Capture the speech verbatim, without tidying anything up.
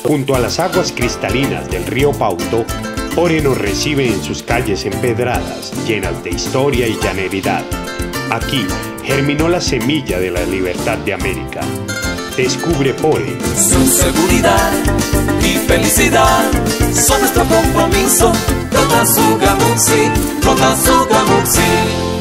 Junto a las aguas cristalinas del río Pauto, Ore nos recibe en sus calles empedradas, llenas de historia y llaneridad. Aquí germinó la semilla de la libertad de América. Descubre Pore. Su seguridad y felicidad son nuestro compromiso. Rota su Gamutsi, rota su Gamutsi.